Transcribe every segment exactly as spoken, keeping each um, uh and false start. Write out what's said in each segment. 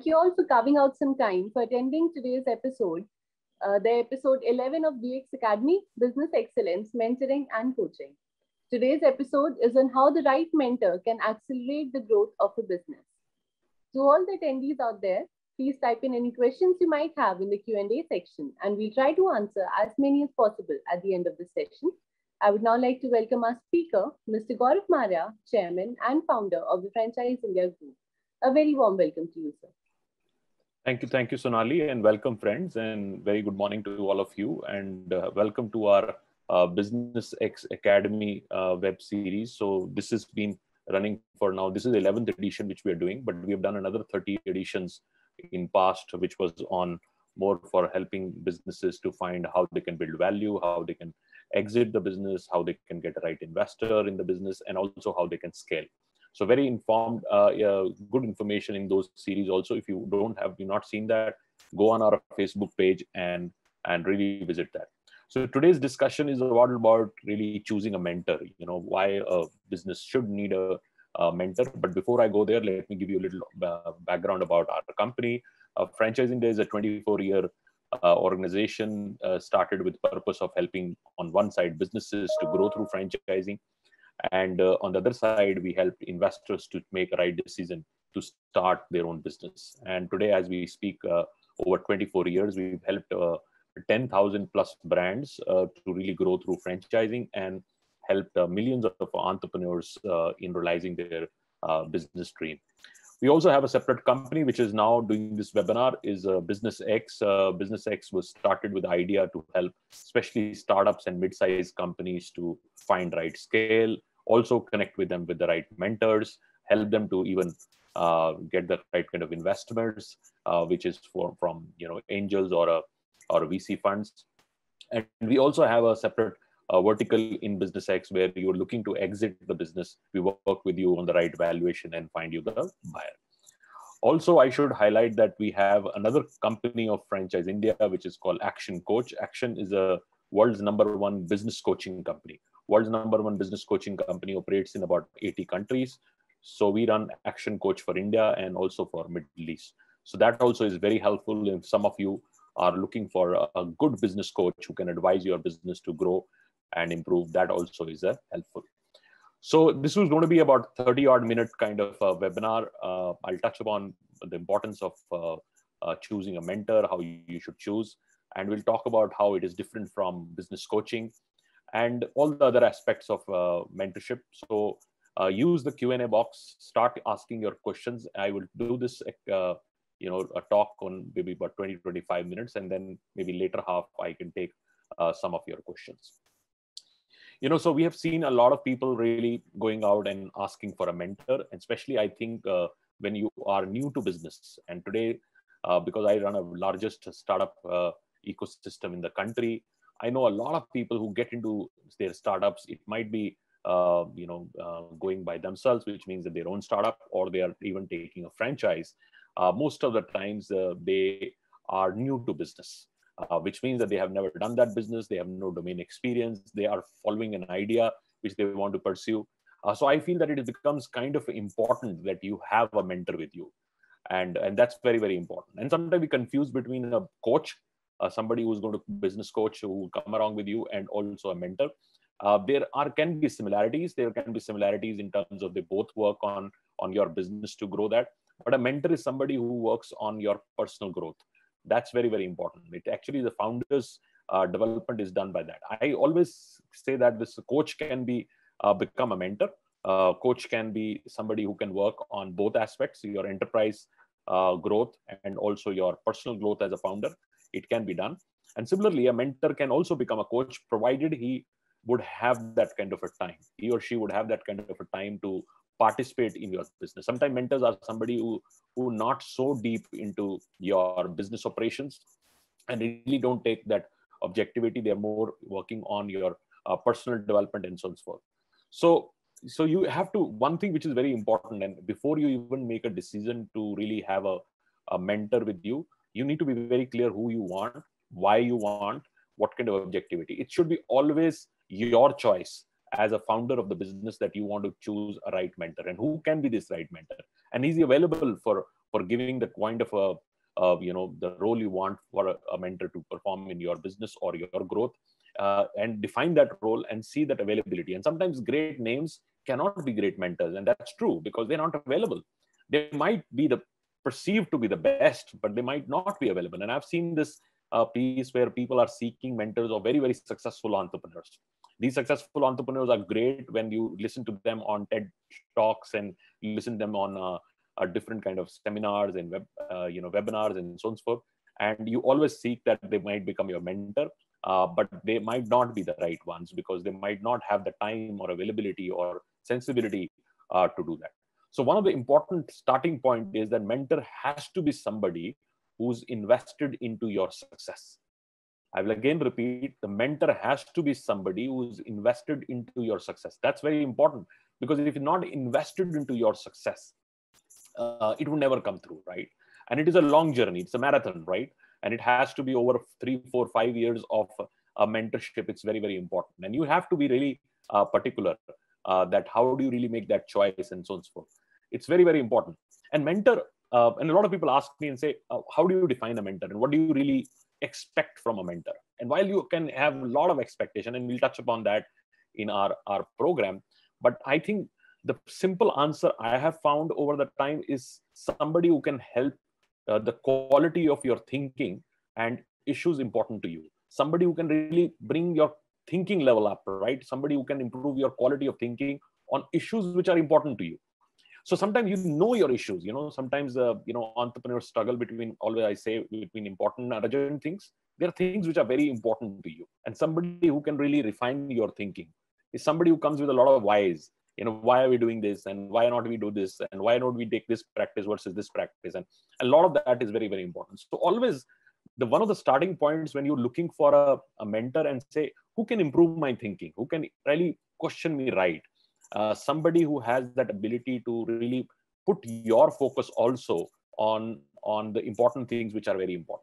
you all for carving out some time for attending today's episode, uh, the episode eleven of B X Academy, Business Excellence, Mentoring and Coaching. Today's episode is on how the right mentor can accelerate the growth of a business. To all the attendees out there, please type in any questions you might have in the Q and A section, and we'll try to answer as many as possible at the end of the session. I would now like to welcome our speaker, Mister Gaurav Maurya, Chairman and Founder of the Franchise India Group. A very warm welcome to you, sir. Thank you. Thank you, Sonali, and welcome, friends, and very good morning to all of you, and uh, welcome to our uh, Business X Academy uh, web series. So this has been running for now. This is the eleventh edition, which we are doing, but we have done another thirty editions in past, which was on more for helping businesses to find how they can build value, how they can exit the business, how they can get a right investor in the business, and also how they can scale. So very informed, uh, uh, good information in those series also. If you don't have, you not seen that, go on our Facebook page and, and really visit that. So today's discussion is about, about really choosing a mentor, you know, why a business should need a, a mentor. But before I go there, let me give you a little uh, background about our company. Uh, Franchise India is a twenty-four year uh, organization uh, started with the purpose of helping on one side businesses to grow through franchising. And uh, on the other side, we help investors to make a right decision to start their own business. And today, as we speak, uh, over twenty-four years, we've helped uh, ten thousand plus brands uh, to really grow through franchising and helped uh, millions of entrepreneurs uh, in realizing their uh, business dream. We also have a separate company, which is now doing this webinar, is uh, Business X. Uh, Business X was started with the idea to help, especially startups and mid-sized companies to find right scale, also connect with them with the right mentors, help them to even uh, get the right kind of investors, uh, which is for, from you know angels or a, or V C funds. And we also have a separate uh, vertical in Business X where you're looking to exit the business. We work with you on the right valuation and find you the buyer. Also, I should highlight that we have another company of Franchise India, which is called Action Coach. Action is a world's number one business coaching company. World's number one business coaching company operates in about eighty countries. So we run Action Coach for India and also for Middle East. So that also is very helpful if some of you are looking for a, a good business coach who can advise your business to grow and improve. That also is uh, helpful. So this was going to be about thirty odd minute kind of uh, webinar. Uh, I'll touch upon the importance of uh, uh, choosing a mentor, how you, you should choose, and we'll talk about how it is different from business coaching and all the other aspects of uh, mentorship. So uh, use the Q and A box, start asking your questions. I will do this, uh, you know, a talk on maybe about twenty to twenty-five minutes, and then maybe later half I can take uh, some of your questions. You know, so we have seen a lot of people really going out and asking for a mentor, especially I think uh, when you are new to business. And today, uh, because I run a largest startup uh, ecosystem in the country, I know a lot of people who get into their startups. It might be, uh, you know, uh, going by themselves, which means that their own startup, or they are even taking a franchise. Uh, most of the times uh, they are new to business. Uh, which means that they have never done that business. They have no domain experience. They are following an idea which they want to pursue. Uh, so I feel that it becomes kind of important that you have a mentor with you. And, and that's very, very important. And sometimes we confuse between a coach, uh, somebody who's going to business coach who will come along with you, and also a mentor. Uh, there are can be similarities. There can be similarities in terms of they both work on, on your business to grow that. But a mentor is somebody who works on your personal growth. That's very, very important. It actually, the founder's uh, development is done by that. I always say that this coach can be uh, become a mentor. Uh, coach can be somebody who can work on both aspects, your enterprise uh, growth and also your personal growth as a founder. It can be done. And similarly, a mentor can also become a coach, provided he would have that kind of a time. He or she would have that kind of a time to participate in your business. Sometimes mentors are somebody who who not so deep into your business operations and really don't take that objectivity. They're more working on your uh, personal development and so on and so forth. So, so you have to, one thing which is very important, and before you even make a decision to really have a, a mentor with you, you need to be very clear who you want, why you want, what kind of objectivity. It should be always your choice as a founder of the business that you want to choose a right mentor, and who can be this right mentor. And is he available for for giving the kind of a, uh, you know, the role you want for a, a mentor to perform in your business or your growth, uh, and define that role and see that availability. And sometimes great names cannot be great mentors, and that's true because they're not available. They might be the perceived to be the best, but they might not be available. And I've seen this uh, piece where people are seeking mentors of very, very successful entrepreneurs. These successful entrepreneurs are great when you listen to them on TED Talks and you listen to them on uh, uh, different kind of seminars and web, uh, you know, webinars and so on and so forth. And you always seek that they might become your mentor, uh, but they might not be the right ones because they might not have the time or availability or sensibility uh, to do that. So one of the important starting point is that mentor has to be somebody who's invested into your success. I will again repeat, the mentor has to be somebody who's invested into your success. That's very important because if you're not invested into your success, uh, it will never come through, right? And it is a long journey. It's a marathon, right? And it has to be over three, four, five years of a mentorship. It's very, very important. And you have to be really uh, particular uh, that how do you really make that choice and so on and so forth. It's very, very important. And mentor, uh, and a lot of people ask me and say, uh, how do you define a mentor? And what do you really expect from a mentor? And while you can have a lot of expectation, and we'll touch upon that in our, our program, but I think the simple answer I have found over the time is somebody who can help uh, the quality of your thinking and issues important to you. Somebody who can really bring your thinking level up, right? Somebody who can improve your quality of thinking on issues which are important to you. So sometimes you know your issues, you know, sometimes, uh, you know, entrepreneurs struggle between, always I say, between important and urgent things. There are things which are very important to you. And somebody who can really refine your thinking is somebody who comes with a lot of whys. You know, why are we doing this? And why not we do this? And why don't we take this practice versus this practice? And a lot of that is very, very important. So always, the one of the starting points when you're looking for a, a mentor and say, who can improve my thinking? Who can really question me right? Uh, somebody who has that ability to really put your focus also on, on the important things which are very important.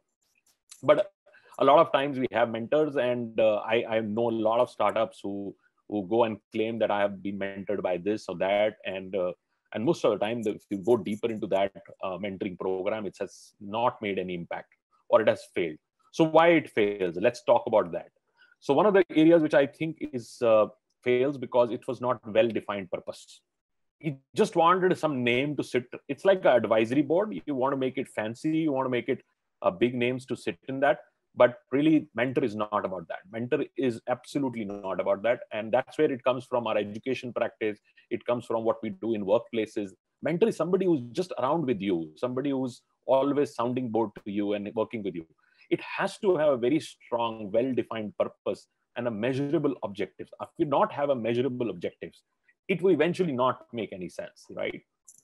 But a lot of times we have mentors, and uh, I, I know a lot of startups who, who go and claim that I have been mentored by this or that. And, uh, and most of the time, if you go deeper into that uh, mentoring program, it has not made any impact or it has failed. So why it fails? Let's talk about that. So one of the areas which I think is uh, fails because it was not well-defined purpose. You just wanted some name to sit. It's like an advisory board. You want to make it fancy. You want to make it uh, big names to sit in that. But really, mentor is not about that. Mentor is absolutely not about that. And that's where it comes from our education practice. It comes from what we do in workplaces. Mentor is somebody who's just around with you, somebody who's always sounding board to you and working with you. It has to have a very strong, well-defined purpose and a measurable objectives. If you not have a measurable objectives, it will eventually not make any sense, right?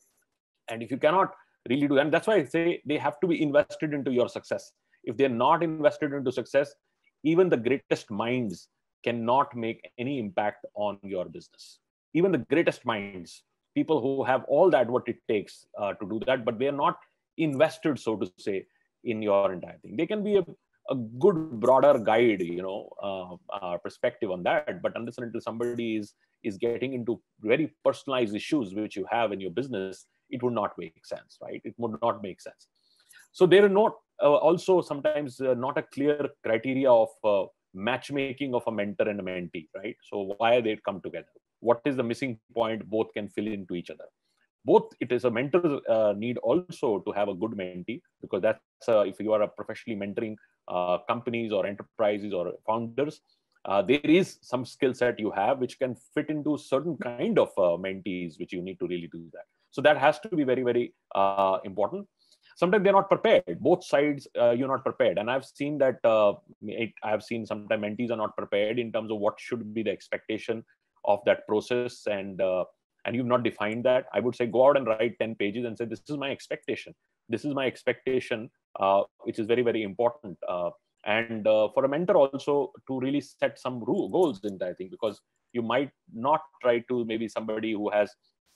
And if you cannot really do that, and that's why I say they have to be invested into your success. If they're not invested into success, even the greatest minds cannot make any impact on your business. Even the greatest minds, people who have all that, what it takes uh, to do that, but they're not invested, so to say, in your entire thing. They can be a, a good broader guide, you know, uh, uh, perspective on that. But unless and until somebody is, is getting into very personalized issues which you have in your business, it would not make sense, right? It would not make sense. So there are not uh, also sometimes uh, not a clear criteria of uh, matchmaking of a mentor and a mentee, right? So why they come together? What is the missing point? Both can fill into each other. Both, it is a mentor uh, need also to have a good mentee, because that's uh, if you are a professionally mentoring uh, companies or enterprises or founders, uh, there is some skill set you have which can fit into certain kind of uh, mentees which you need to really do that. So that has to be very, very uh, important. Sometimes they're not prepared. Both sides, uh, you're not prepared. And I've seen that, uh, it, I've seen sometimes mentees are not prepared in terms of what should be the expectation of that process. And uh, and you've not defined that. I would say go out and write ten pages and say, this is my expectation. This is my expectation, uh, which is very, very important. Uh, and uh, for a mentor also to really set some rule, goals in that, I think, because you might not try to maybe somebody who has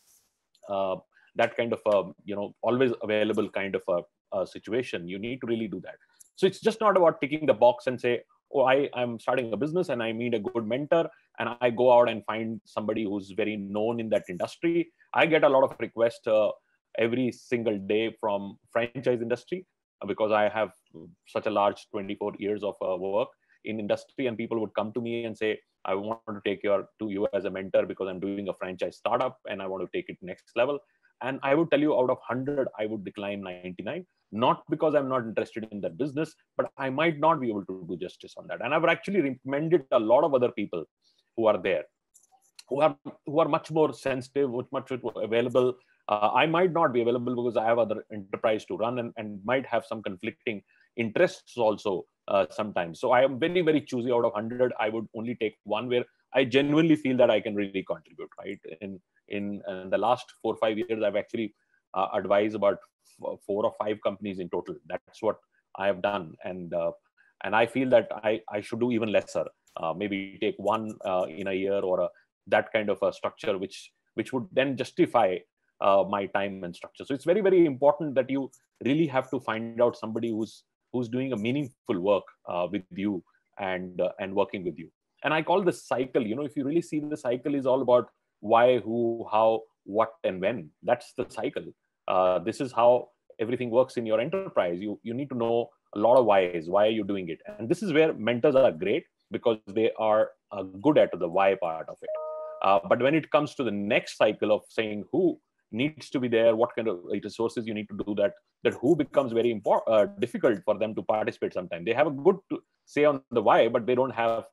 uh, that kind of a, you know, always available kind of a, a situation. You need to really do that. So it's just not about ticking the box and say, oh, I, I'm starting a business and I need a good mentor, and I go out and find somebody who's very known in that industry. I get a lot of requests uh, every single day from franchise industry, because I have such a large twenty-four years of uh, work in industry, and people would come to me and say, I want to take your to you as a mentor because I'm doing a franchise startup and I want to take it next level. And I would tell you, out of one hundred, I would decline ninety-nine, not because I'm not interested in that business, but I might not be able to do justice on that. And I've actually recommended a lot of other people who are there, who are who are much more sensitive, much much available. Uh, I might not be available because I have other enterprise to run, and, and might have some conflicting interests also uh, sometimes. So I am very, very choosy. Out of one hundred, I would only take one where I genuinely feel that I can really contribute, right? In in, in the last four or five years, I've actually uh, advised about four or five companies in total. That's what I have done. And uh, and I feel that I, I should do even lesser. Uh, maybe take one uh, in a year, or a, that kind of a structure, which which would then justify uh, my time and structure. So it's very, very important that you really have to find out somebody who's who's doing a meaningful work uh, with you, and uh, and working with you. And I call this cycle, you know, if you really see, the cycle is all about why, who, how, what, and when. That's the cycle. Uh, this is how everything works in your enterprise. You you need to know a lot of whys. Why are you doing it? And this is where mentors are great, because they are uh, good at the why part of it. Uh, but when it comes to the next cycle of saying who needs to be there, what kind of resources you need to do that, that who becomes very important, uh, difficult for them to participate sometimes. They have a good to say on the why, but they don't have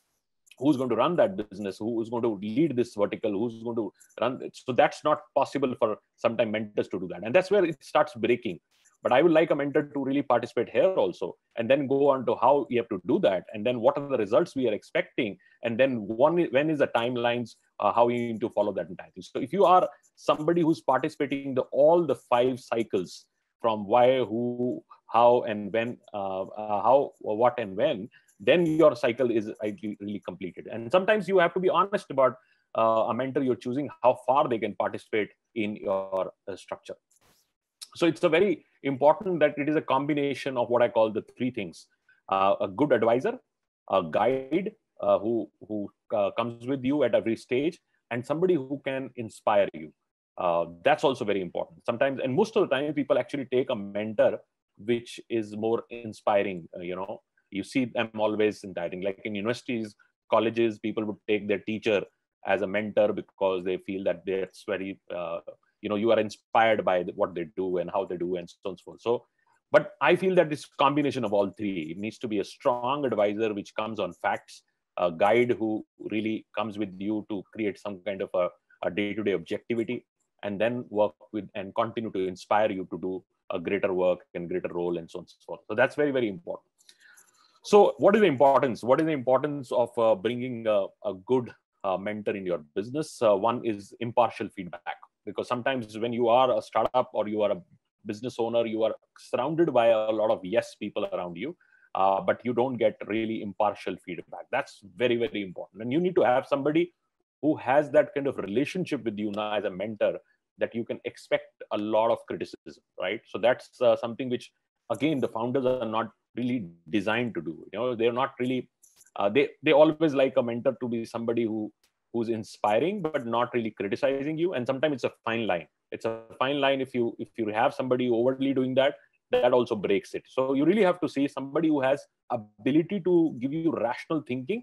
who's going to run that business, who's going to lead this vertical, who's going to run it. So that's not possible for sometimes mentors to do that. And that's where it starts breaking. But I would like a mentor to really participate here also, and then go on to how you have to do that, and then what are the results we are expecting, and then one, when is the timelines, uh, how you need to follow that entire thing. So if you are somebody who's participating in the, all the five cycles, from why, who, how, and when, uh, uh, how, what, and when, then your cycle is really completed. And sometimes you have to be honest about uh, a mentor you're choosing, how far they can participate in your uh, structure. So it's a very important that it is a combination of what I call the three things: uh, a good advisor, a guide uh, who who uh, comes with you at every stage, and somebody who can inspire you. Uh, that's also very important. Sometimes, and most of the time, people actually take a mentor which is more inspiring. Uh, you know, you see them always inspiring. Like in universities, colleges, people would take their teacher as a mentor because they feel that that's very uh, you know, you are inspired by what they do and how they do, and so on and so forth. So, but I feel that this combination of all three, it needs to be a strong advisor which comes on facts, a guide who really comes with you to create some kind of a, a day-to-day objectivity, and then work with and continue to inspire you to do a greater work and greater role, and so on and so forth. So that's very, very important. So what is the importance? What is the importance of uh, bringing a, a good uh, mentor in your business? Uh, one is impartial feedback. Because sometimes when you are a startup or you are a business owner, you are surrounded by a lot of yes people around you, uh, but you don't get really impartial feedback. That's very, very important. And you need to have somebody who has that kind of relationship with you now as a mentor, that you can expect a lot of criticism, right? So that's uh, something which, again, the founders are not really designed to do. You know, they're not really, uh, they, they always like a mentor to be somebody who who's inspiring, but not really criticizing you. And sometimes it's a fine line. It's a fine line. If you if you have somebody overtly doing that, that also breaks it. So you really have to see somebody who has ability to give you rational thinking,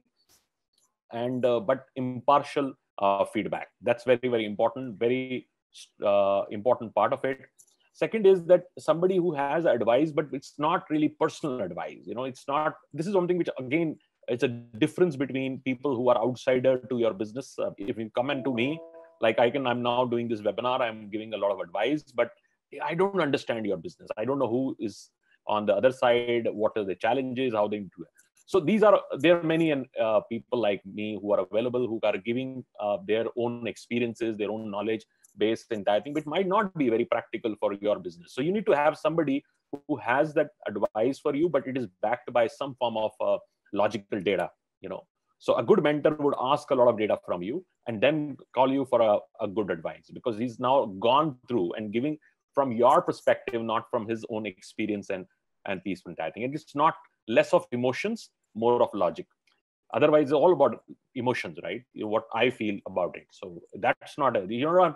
and uh, but impartial uh, feedback. That's very, very important. Very uh, important part of it. Second is that somebody who has advice, but it's not really personal advice. You know, it's not. This is something which, again, it's a difference between people who are outsider to your business. Uh, if you come into me, like I can, I'm now doing this webinar, I'm giving a lot of advice, but I don't understand your business. I don't know who is on the other side, what are the challenges, how they do it. So these are, there are many uh, people like me who are available, who are giving uh, their own experiences, their own knowledge based entire thing, which might not be very practical for your business. So you need to have somebody who has that advice for you, but it is backed by some form of uh, logical data, you know. So a good mentor would ask a lot of data from you and then call you for a, a good advice, because he's now gone through and giving from your perspective, not from his own experience and, and peaceful entire thing. And it's not less of emotions, more of logic. Otherwise, it's all about emotions, right? What I feel about it. So that's not, a, you don't have to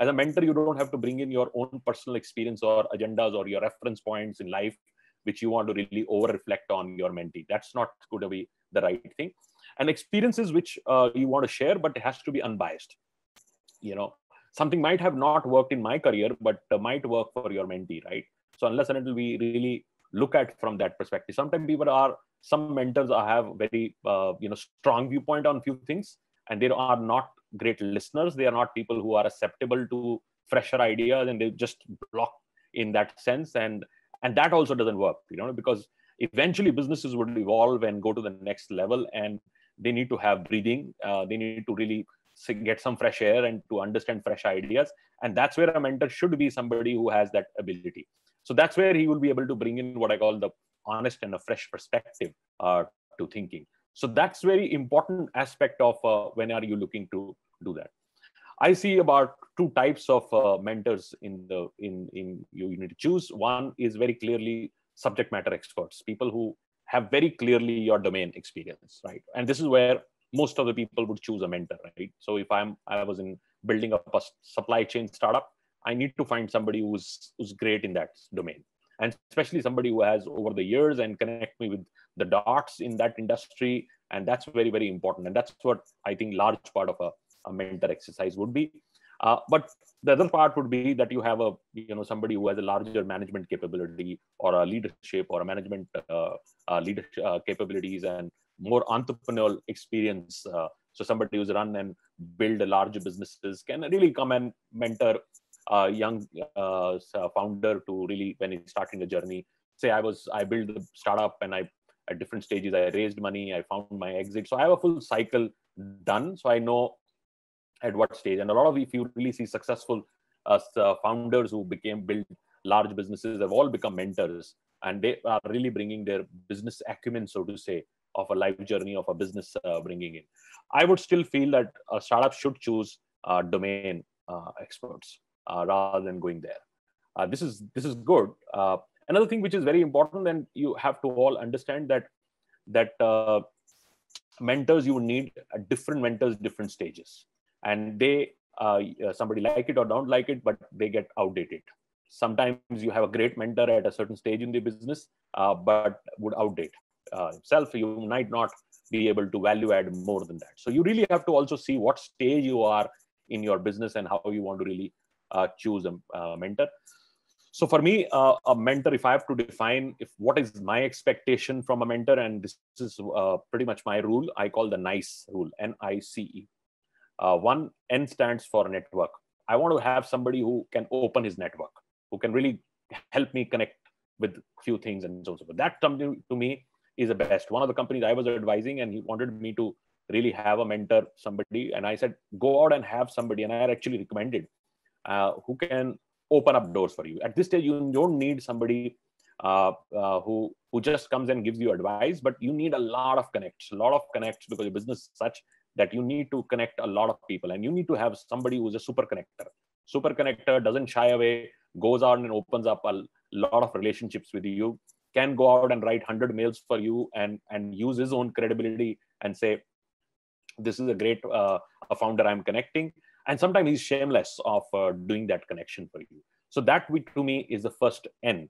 As a mentor, you don't have to bring in your own personal experience or agendas or your reference points in life, which you want to really over reflect on your mentee. That's not going to be the right thing. And experiences which uh, you want to share, but it has to be unbiased. You know, something might have not worked in my career, but uh, might work for your mentee, right? So unless and until we really look at from that perspective, sometimes people are, some mentors have very, uh, you know, strong viewpoint on few things, and they are not great listeners. They are not people who are susceptible to fresher ideas, and they just block in that sense. And and that also doesn't work, you know, because eventually businesses would evolve and go to the next level, and they need to have breathing. Uh, they need to really get some fresh air and to understand fresh ideas. And that's where a mentor should be somebody who has that ability. So that's where he will be able to bring in what I call the honest and a fresh perspective uh, to thinking. So that's very important aspect of uh, when are you looking to do that. I see about two types of uh, mentors in the in in you need to choose. One is very clearly subject matter experts, people who have very clearly your domain experience, right? And this is where most of the people would choose a mentor, right? So if I'm I was in building up a supply chain startup, I need to find somebody who's who's great in that domain, and especially somebody who has over the years and connect me with the dots in that industry. And that's very, very important. And that's what I think large part of a, a mentor exercise would be. Uh, but the other part would be that you have a, you know, somebody who has a larger management capability or a leadership or a management uh, uh, leadership uh, capabilities and more entrepreneurial experience. Uh, so somebody who's run and build large businesses can really come and mentor a young uh, founder to really, when he's starting a journey, say I was, I built a startup and I, at different stages, I raised money, I found my exit. So I have a full cycle done. So I know at what stage. And a lot of, if you really see successful uh, founders who became, build large businesses, have all become mentors. And they are really bringing their business acumen, so to say, of a life journey of a business uh, bringing in. I would still feel that a startup should choose uh, domain uh, experts uh, rather than going there. Uh, this is this is good. Uh, another thing which is very important, and you have to all understand that that uh, mentors, you need uh, different mentors, different stages, and they uh, somebody like it or don't like it, but they get outdated. Sometimes you have a great mentor at a certain stage in the business, uh, but would outdate uh, himself. You might not be able to value add more than that. So you really have to also see what stage you are in your business and how you want to really uh, choose a uh, mentor. So for me, uh, a mentor, if I have to define if what is my expectation from a mentor, and this is uh, pretty much my rule, I call the NICE rule, N I C E. Uh, one, N stands for network. I want to have somebody who can open his network, who can really help me connect with few things and so on. So that something to me is the best. One of the companies I was advising, and he wanted me to really have a mentor, somebody, and I said, go out and have somebody, and I actually recommended uh, who can open up doors for you. At this stage, you don't need somebody uh, uh, who who just comes and gives you advice, but you need a lot of connects, a lot of connects, because your business is such that you need to connect a lot of people, and you need to have somebody who's a super connector. Super connector doesn't shy away, goes out and opens up a lot of relationships with you, can go out and write one hundred mails for you, and and use his own credibility and say, this is a great uh, a founder I'm connecting. And sometimes he's shameless of uh, doing that connection for you. So that, to me, is the first N.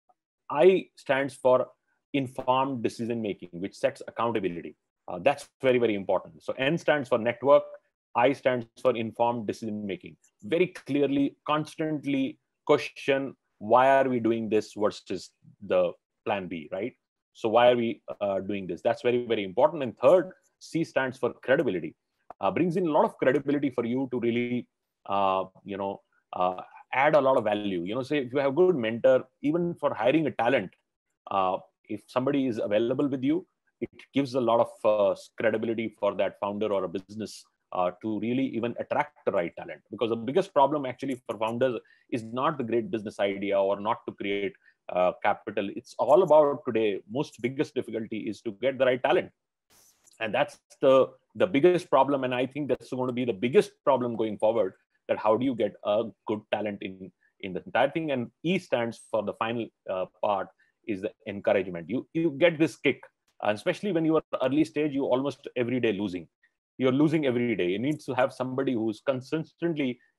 I stands for informed decision making, which sets accountability. Uh, that's very, very important. So N stands for network. I stands for informed decision making. Very clearly, constantly question, why are we doing this versus the plan B, right? So why are we uh, doing this? That's very, very important. And third, C stands for credibility. Uh, brings in a lot of credibility for you to really, uh, you know, uh, add a lot of value. You know, say if you have a good mentor, even for hiring a talent, uh, if somebody is available with you, it gives a lot of uh, credibility for that founder or a business uh, to really even attract the right talent. Because the biggest problem actually for founders is not the great business idea or not to create uh, capital. It's all about today, most biggest difficulty is to get the right talent. And that's the, the biggest problem. And I think that's going to be the biggest problem going forward, that how do you get a good talent in, in the entire thing. And E stands for the final uh, part, is the encouragement. You, you get this kick, and especially when you are early stage, you almost every day losing. You're losing every day. You need to have somebody who's consistently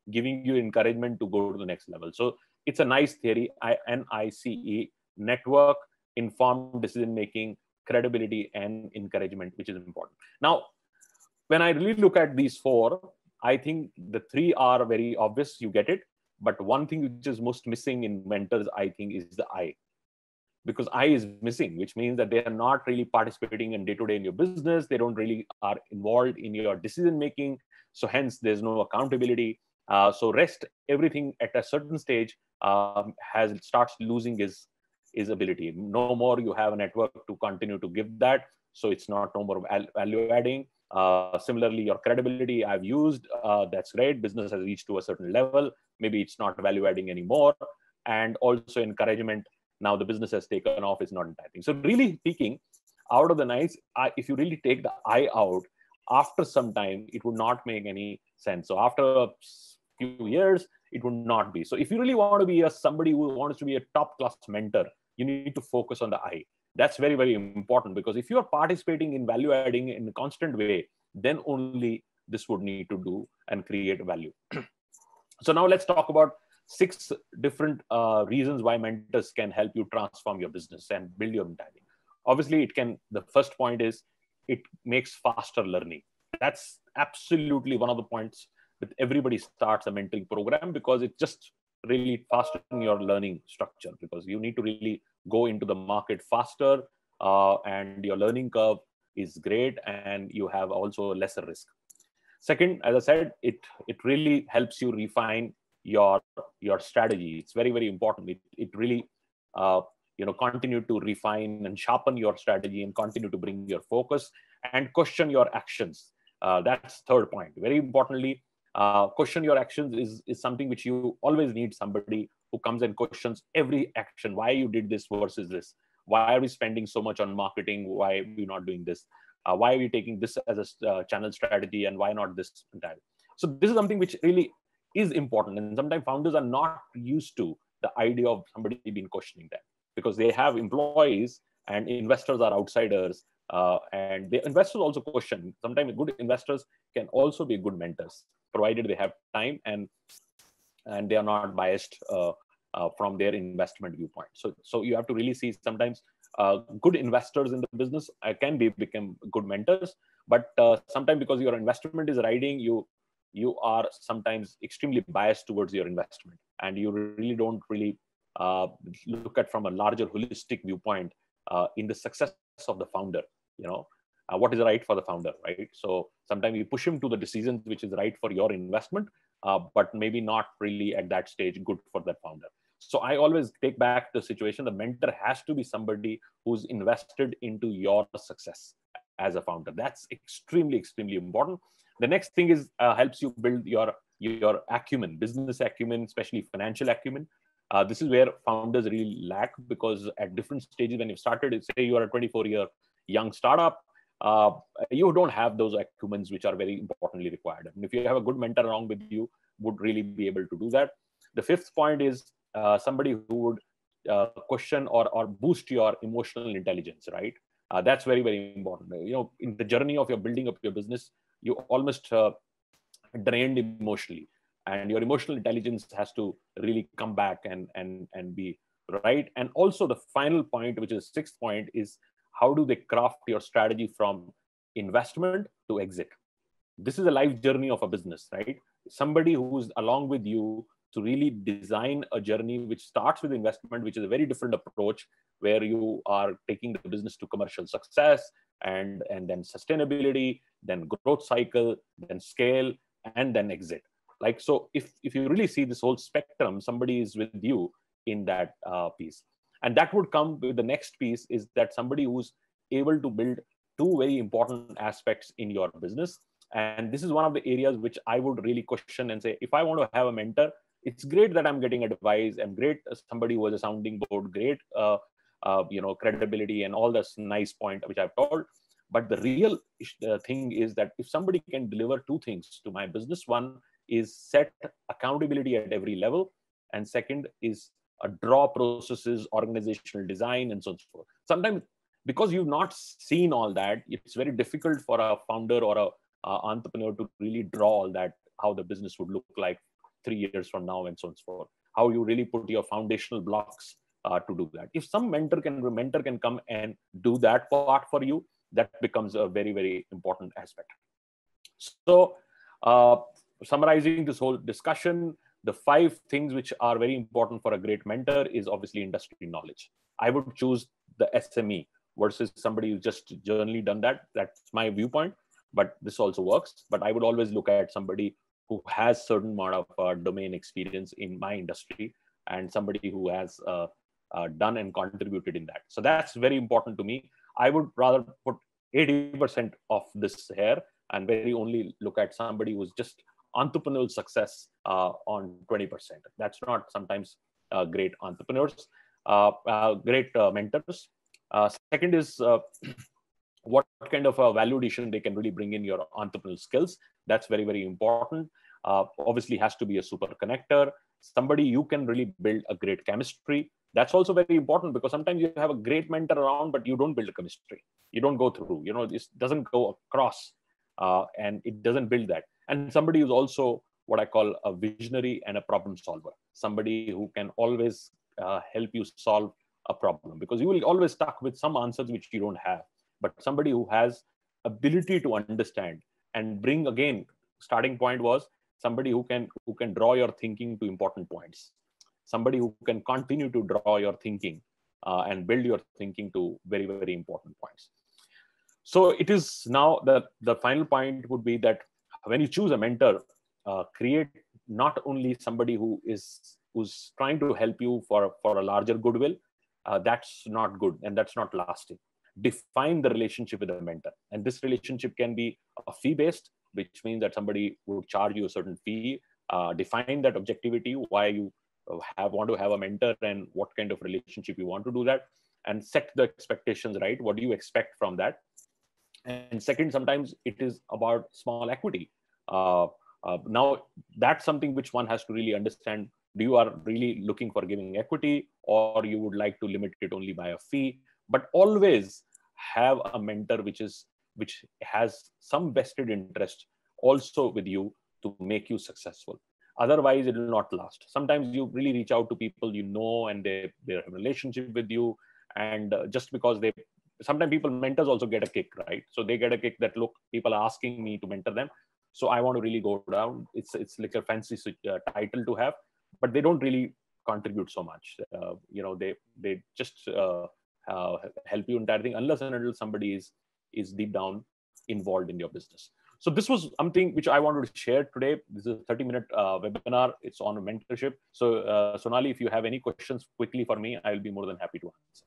giving you encouragement to go to the next level. So it's a nice theory, N I C E, network, informed decision making, credibility, and encouragement, which is important. Now, when I really look at these four, I think the three are very obvious, you get it. But one thing which is most missing in mentors, I think, is the I. Because I is missing, which means that they are not really participating in day-to-day in your business. They don't really are involved in your decision making. So hence, there's no accountability. Uh, so rest, everything at a certain stage um, has starts losing his, his ability. No more you have a network to continue to give that. So it's not no more value adding. Uh, similarly, your credibility I've used, uh, that's great. Business has reached to a certain level. Maybe it's not value adding anymore. And also encouragement. Now the business has taken off, it's not entire thing. So really speaking, out of the nice, I, if you really take the I out, after some time, it would not make any sense. So after a few years, it would not be. So if you really want to be a somebody who wants to be a top class mentor, you need to focus on the I. That's very, very important, because if you are participating in value adding in a constant way, then only this would need to do and create value. So now let's talk about six different uh, reasons why mentors can help you transform your business and build your mentality. Obviously, it can, the first point is it makes faster learning. That's absolutely one of the points that everybody starts a mentoring program, because it just really fastens your learning structure, because you need to really go into the market faster uh, and your learning curve is great and you have also lesser risk. Second, as I said, it, it really helps you refine your your strategy. It's very, very important. It, it really uh, you know continue to refine and sharpen your strategy and continue to bring your focus and question your actions. Uh, that's third point. Very importantly, uh, question your actions is, is something which you always need somebody who comes and questions every action. Why you did this versus this? Why are we spending so much on marketing? Why are we not doing this? Uh, why are we taking this as a uh, channel strategy and why not this entirely? So this is something which really is important. And sometimes founders are not used to the idea of somebody being questioning them, because they have employees and investors are outsiders. Uh, and the investors also question. Sometimes good investors can also be good mentors, provided they have time and and they are not biased uh, uh, from their investment viewpoint. So, so you have to really see sometimes uh, good investors in the business uh, can be become good mentors, but uh, sometimes because your investment is riding, you you are sometimes extremely biased towards your investment, and you really don't really uh, look at from a larger holistic viewpoint uh, in the success of the founder. You know, uh, what is right for the founder, right? So sometimes you push him to the decisions which is right for your investment, uh, but maybe not really at that stage good for that founder. So I always take back the situation. The mentor has to be somebody who's invested into your success as a founder. That's extremely, extremely important. The next thing is uh, helps you build your your acumen, business acumen, especially financial acumen. Uh, this is where founders really lack, because at different stages when you've started, say you are a twenty-four year young startup, uh, you don't have those acumens which are very importantly required. And if you have a good mentor along with you, would really be able to do that. The fifth point is uh, somebody who would uh, question or, or boost your emotional intelligence, right? Uh, that's very, very important. You know, in the journey of your building up your business, you almost uh, drained emotionally, and your emotional intelligence has to really come back and and and be right. And also the final point, which is sixth point, is how do they craft your strategy from investment to exit? This is a life journey of a business, right? Somebody who's along with you to really design a journey which starts with investment, which is a very different approach, where you are taking the business to commercial success and and then sustainability, then growth cycle, then scale, and then exit. Like, so if if you really see this whole spectrum, somebody is with you in that uh, piece. And that would come with the next piece, is that somebody who's able to build two very important aspects in your business. And this is one of the areas which I would really question and say, if I want to have a mentor, it's great that I'm getting advice. I'm great as somebody who has a sounding board, great, uh, uh, you know, credibility and all this nice point which I've told. But the real uh, thing is that if somebody can deliver two things to my business, one is set accountability at every level, and second is a draw processes, organizational design, and so on and so forth. Sometimes because you've not seen all that, it's very difficult for a founder or a uh, entrepreneur to really draw all that, how the business would look like three years from now, and so on and so forth. How you really put your foundational blocks uh, to do that. If some mentor can mentor can come and do that part for you, that becomes a very, very important aspect. So uh, summarizing this whole discussion, the five things which are very important for a great mentor is obviously industry knowledge. I would choose the S M E versus somebody who's just generally done that. That's my viewpoint, but this also works. But I would always look at somebody who has certain amount of uh, domain experience in my industry, and somebody who has uh, uh, done and contributed in that. So that's very important to me. I would rather put eighty percent of this here and very only look at somebody who's just entrepreneurial success uh, on twenty percent. That's not sometimes uh, great entrepreneurs, uh, uh, great uh, mentors. Uh, second is uh, what kind of a value addition they can really bring in your entrepreneurial skills. That's very, very important. Uh, obviously has to be a super connector, somebody you can really build a great chemistry. That's also very important, because sometimes you have a great mentor around, but you don't build a chemistry. You don't go through, you know, this doesn't go across uh, and it doesn't build that. And somebody who's also what I call a visionary and a problem solver, somebody who can always uh, help you solve a problem, because you will always stuck with some answers which you don't have. But somebody who has ability to understand and bring, again, starting point was somebody who can who can draw your thinking to important points, somebody who can continue to draw your thinking uh, and build your thinking to very, very important points. So it is now the the final point would be that when you choose a mentor, uh, create not only somebody who is who's trying to help you for for a larger goodwill. Uh, that's not good, and that's not lasting. Define the relationship with a mentor, and this relationship can be a fee based, which means that somebody would charge you a certain fee. Uh, define that objectivity, why you have want to have a mentor and what kind of relationship you want to do that, and set the expectations right. What do you expect from that? And second, sometimes it is about small equity. Uh, uh, now that's something which one has to really understand. Do you are really looking for giving equity, or you would like to limit it only by a fee? But always have a mentor which is which has some vested interest also with you to make you successful. Otherwise, it will not last. Sometimes you really reach out to people you know, and they they have a relationship with you, and uh, just because they sometimes people mentors also get a kick, right? So they get a kick that, look, people are asking me to mentor them, so I want to really go down. It's it's like a fancy uh, title to have, but they don't really contribute so much. Uh, you know, they they just uh, uh, help you entire thing unless and until somebody is is deep down involved in your business. So this was something which I wanted to share today. This is a thirty minute uh, webinar. It's on mentorship. So uh, Sonali, if you have any questions quickly for me, I'll be more than happy to answer.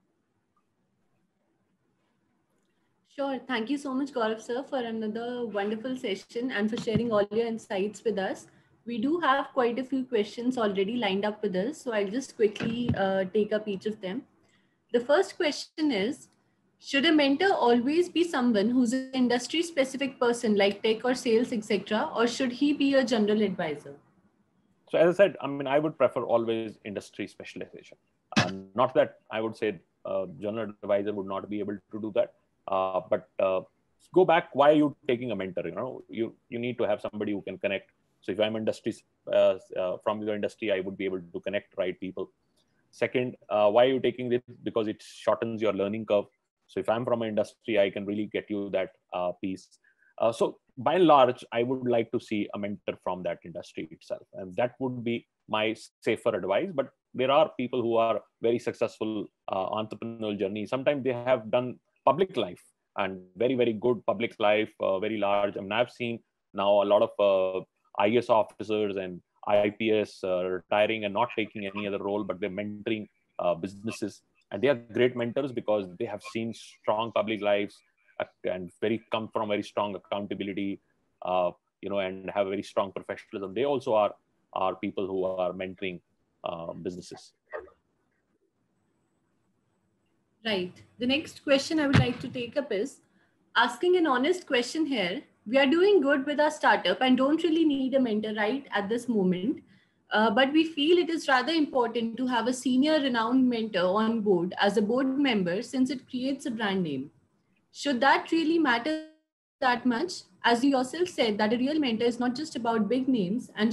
Sure. Thank you so much, Gaurav sir, for another wonderful session and for sharing all your insights with us. We do have quite a few questions already lined up with us, so I'll just quickly uh, take up each of them. The first question is, should a mentor always be someone who's an industry-specific person like tech or sales, et cetera, or should he be a general advisor? So as I said, I mean, I would prefer always industry specialization. Uh, not that I would say uh, general advisor would not be able to do that. Uh, but uh, go back, why are you taking a mentor? You know, you you need to have somebody who can connect. So if I'm industry uh, uh, from your industry, I would be able to connect right people. Second, uh, why are you taking this? Because it shortens your learning curve. So if I'm from an industry, I can really get you that uh, piece. Uh, so by and large, I would like to see a mentor from that industry itself, and that would be my safer advice. But there are people who are very successful uh, entrepreneurial journey. Sometimes they have done public life and very, very good public life, uh, very large. I mean, I've seen now a lot of uh, I A S officers and I P S uh, retiring and not taking any other role, but they're mentoring uh, businesses. And they are great mentors because they have seen strong public lives uh, and very come from very strong accountability, uh, you know, and have very strong professionalism. They also are, are people who are mentoring uh, businesses. Right. The next question I would like to take up is asking an honest question here. We are doing good with our startup and don't really need a mentor right at this moment. Uh, but we feel it is rather important to have a senior renowned mentor on board as a board member since it creates a brand name. Should that really matter that much? As you yourself said, that a real mentor is not just about big names and should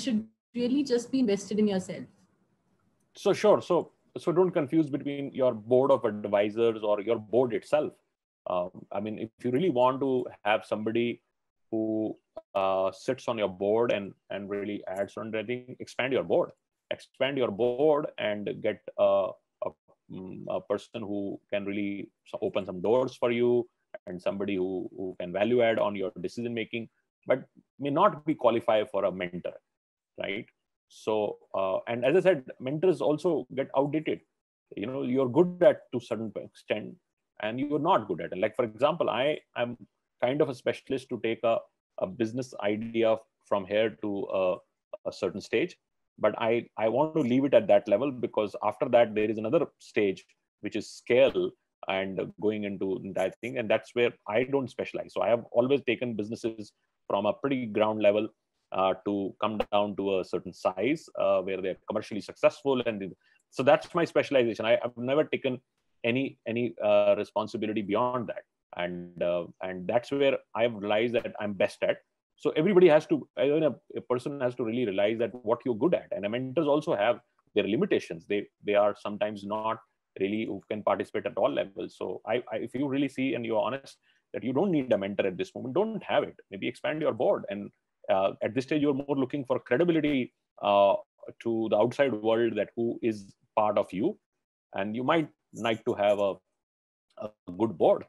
really just be invested in yourself? So sure. So so don't confuse between your board of advisors or your board itself. Um, I mean, if you really want to have somebody who uh, sits on your board and and really adds on anything, expand your board, expand your board, and get a, a, a person who can really open some doors for you, and somebody who, who can value add on your decision making, but may not be qualified for a mentor, right? So, uh, and as I said, mentors also get outdated. You know, you're good at to certain extent, and you're not good at it. Like for example, I am kind of a specialist to take a, a business idea from here to a, a certain stage, but I I want to leave it at that level, because after that there is another stage which is scale and going into that thing, and that's where I don't specialize. So I have always taken businesses from a pretty ground level Uh, to come down to a certain size uh, where they're commercially successful, and so that's my specialization. I, I've never taken any any uh, responsibility beyond that, and uh, and that's where I've realized that I'm best at. So everybody has to, I mean, a, a person has to really realize that what you're good at, and mentors also have their limitations. They they are sometimes not really who can participate at all levels. So I, I if you really see and you're honest that you don't need a mentor at this moment, don't have it. Maybe expand your board, and Uh, at this stage, you're more looking for credibility uh, to the outside world that who is part of you, and you might like to have a, a good board.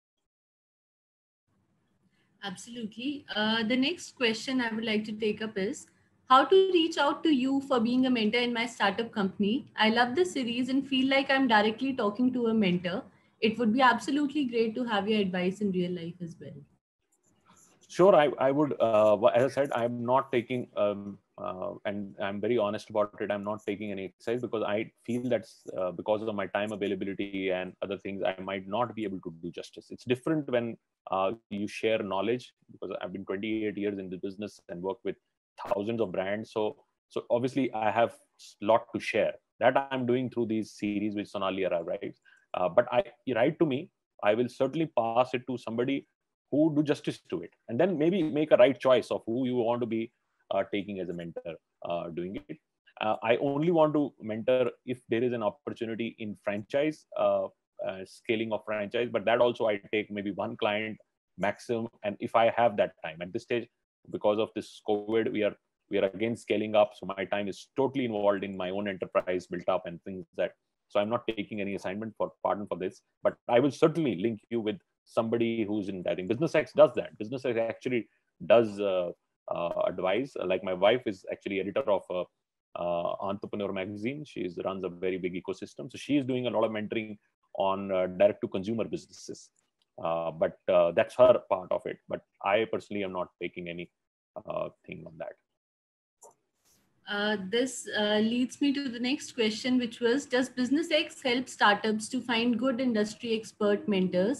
Absolutely. Uh, the next question I would like to take up is how to reach out to you for being a mentor in my startup company. I love this series and feel like I'm directly talking to a mentor. It would be absolutely great to have your advice in real life as well. Sure, I, I would, uh, as I said, I'm not taking, um, uh, and I'm very honest about it, I'm not taking any exercise, because I feel that's uh, because of my time availability and other things, I might not be able to do justice. It's different when uh, you share knowledge, because I've been twenty-eight years in the business and worked with thousands of brands. So, so obviously I have a lot to share that I'm doing through these series which Sonali arrives. Uh, but I, you write to me, I will certainly pass it to somebody who do justice to it, and then maybe make a right choice of who you want to be uh, taking as a mentor uh, doing it. Uh, I only want to mentor if there is an opportunity in franchise, uh, uh, scaling of franchise, but that also I take maybe one client maximum. And if I have that time at this stage, because of this COVID, we are we are again scaling up. So my time is totally involved in my own enterprise built up and things that, so I'm not taking any assignment for pardon for this, but I will certainly link you with somebody who's in that. I think BusinessX does that. BusinessX actually does uh, uh, advise. Like my wife is actually editor of uh, uh, Entrepreneur magazine. She runs a very big ecosystem. So she is doing a lot of mentoring on uh, direct to consumer businesses. Uh, but uh, that's her part of it. But I personally am not taking any uh, thing on that. Uh, this uh, leads me to the next question, which was, does BusinessX help startups to find good industry expert mentors?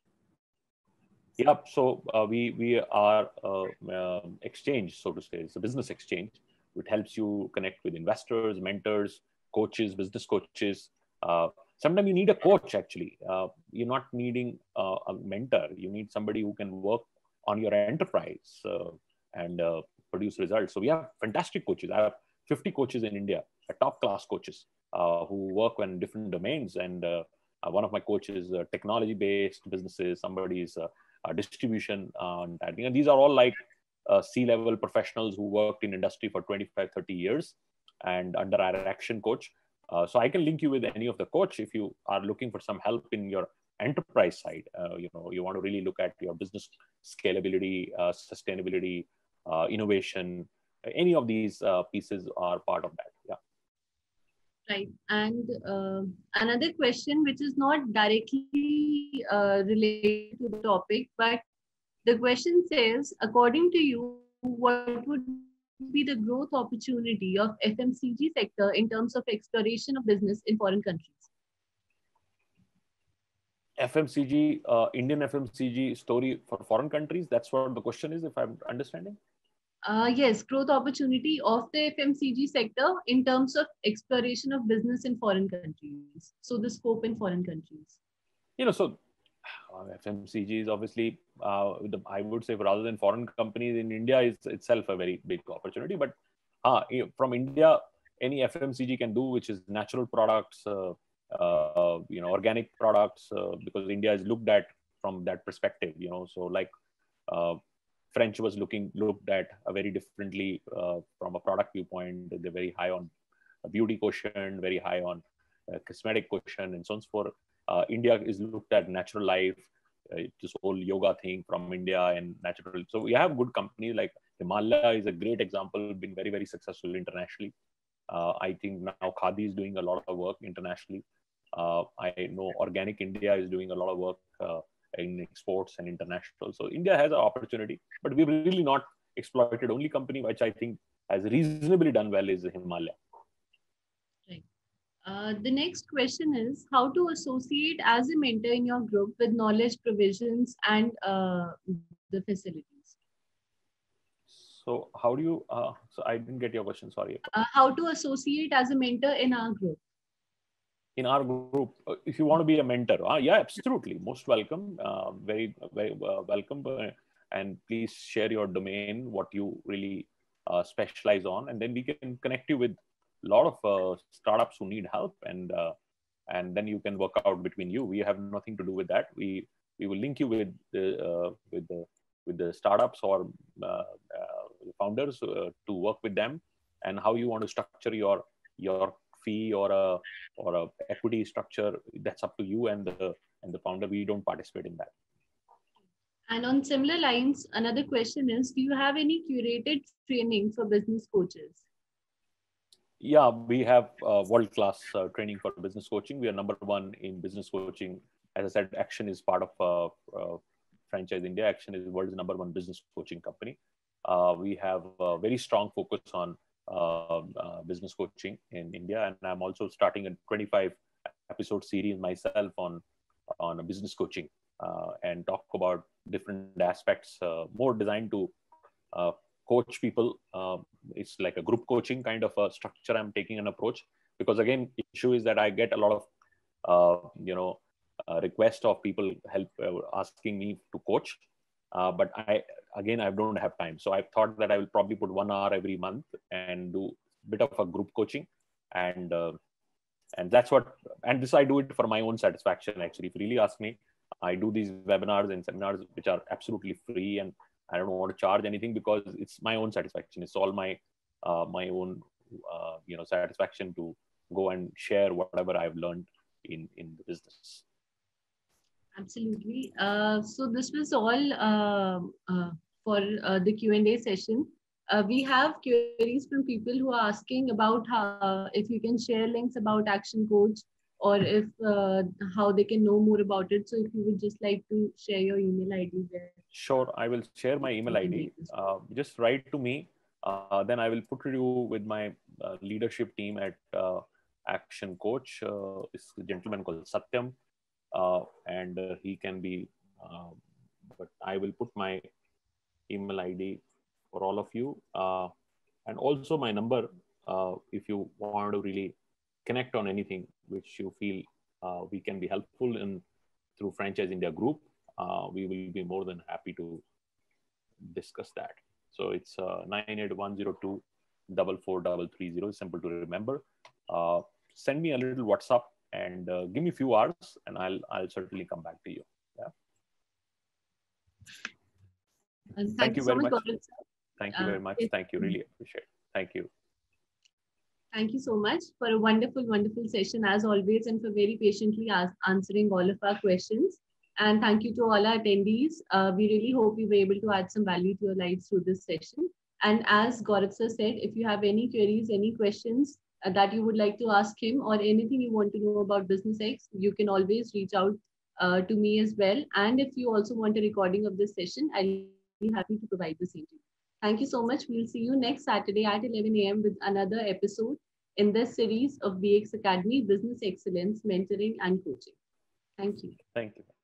Yep. So uh, we we are uh, uh, exchange, so to say. It's a business exchange. It helps you connect with investors, mentors, coaches, business coaches. Uh, sometimes you need a coach. Actually, uh, you're not needing uh, a mentor. You need somebody who can work on your enterprise uh, and uh, produce results. So we have fantastic coaches. I have fifty coaches in India, top class coaches uh, who work on different domains. And uh, uh, one of my coaches, uh, technology-based businesses. Somebody's uh, Uh, distribution uh, and that. And these are all like uh, C-level professionals who worked in industry for twenty-five, thirty years and under our action coach. Uh, so I can link you with any of the coach if you are looking for some help in your enterprise side. Uh, you know, you want to really look at your business scalability, uh, sustainability, uh, innovation. Any of these uh, pieces are part of that. Yeah. Right. And uh, another question, which is not directly uh, related to the topic, but the question says, according to you, what would be the growth opportunity of F M C G sector in terms of exploration of business in foreign countries? F M C G, uh, Indian F M C G story for foreign countries. That's what the question is, if I'm understanding. Uh, yes, growth opportunity of the F M C G sector in terms of exploration of business in foreign countries. So the scope in foreign countries. You know, so uh, F M C G is obviously, uh, the, I would say, rather than foreign companies in India, is itself a very big opportunity. But uh, from India, any F M C G can do, which is natural products, uh, uh, you know, organic products, uh, because India is looked at from that perspective, you know. So like uh, French was looking looked at uh, very differently uh, from a product viewpoint. They're very high on beauty quotient, very high on uh, cosmetic quotient, and so on. For uh, India is looked at natural life, uh, this whole yoga thing from India and natural. So we have good companies like Himalaya is a great example, been very very successful internationally. Uh, I think now Khadi is doing a lot of work internationally. Uh, I know Organic India is doing a lot of work uh, in exports and international. So India has an opportunity, but we've really not exploited. Only company which I think has reasonably done well is Himalaya. Right. Uh, the next question is how to associate as a mentor in your group with knowledge provisions and uh, the facilities. So how do you, uh, so I didn't get your question, sorry. Uh, how to associate as a mentor in our group. In our group, uh, if you want to be a mentor, uh, yeah, absolutely, most welcome, uh, very, very uh, welcome. Uh, and please share your domain, what you really uh, specialize on, and then we can connect you with a lot of uh, startups who need help, and uh, and then you can work out between you. We have nothing to do with that. We we will link you with the uh, with the with the startups or uh, uh, founders uh, to work with them, and how you want to structure your your fee or a or a equity structure. That's up to you and the and the founder. We don't participate in that. And on similar lines, another question is: do you have any curated training for business coaches? Yeah, we have uh, world-class uh, training for business coaching. We are number one in business coaching. As I said, Action is part of uh, uh, Franchise India. Action is the world's number one business coaching company. Uh, we have a very strong focus on uh, uh, business coaching in India, and I'm also starting a twenty-five episode series myself on on business coaching uh, and talk about different aspects, uh, more designed to uh, coach people. Uh, it's like a group coaching kind of a structure I'm taking an approach, because again, issue is that I get a lot of uh, you know uh, requests of people help uh, asking me to coach, uh, but I again I don't have time. So I thought that I will probably put one hour every month and do a bit of a group coaching, and uh, and that's what, and this I do it for my own satisfaction. Actually, if you really ask me, I do these webinars and seminars which are absolutely free, and I don't want to charge anything because it's my own satisfaction. It's all my uh, my own uh, you know satisfaction to go and share whatever I've learned in in the business. Absolutely. Uh, so this was all uh, uh, for uh, the Q and A session. Uh, we have queries from people who are asking about how, if you can share links about Action Coach, or if uh, how they can know more about it. So if you would just like to share your email I D there. Sure, I will share my email I D. Uh, just write to me. Uh, then I will put you with my uh, leadership team at uh, Action Coach. Uh, it's a gentleman called Satyam, uh, and uh, he can be. Uh, but I will put my email I D for all of you, uh, and also my number. Uh, if you want to really connect on anything which you feel uh, we can be helpful in through Franchise India Group, uh, we will be more than happy to discuss that. So it's uh, nine eight one zero two four four three three zero. Simple to remember. Uh, send me a little WhatsApp and uh, give me a few hours, and I'll I'll certainly come back to you. Yeah. And thank, thank you, you very so much. much. Gaurav, thank you very much. Uh, thank you. Really appreciate it. Thank you. Thank you so much for a wonderful, wonderful session as always, and for very patiently answering all of our questions. And thank you to all our attendees. Uh, we really hope we were able to add some value to your lives through this session. And as Gaurav sir said, if you have any queries, any questions uh, that you would like to ask him, or anything you want to know about Business X, you can always reach out uh, to me as well. And if you also want a recording of this session, I'll be happy to provide the same to you. Thank you so much. We'll see you next Saturday at eleven A M with another episode in this series of B X Academy, Business Excellence, Mentoring and Coaching. Thank you. Thank you.